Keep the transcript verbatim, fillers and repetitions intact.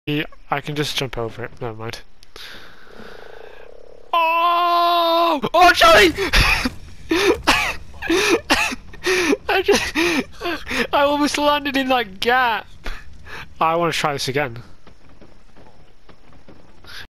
Yeah, I can just jump over it. Never mind. Oh! Oh, Charlie! I just, I almost landed in that gap. I want to try this again.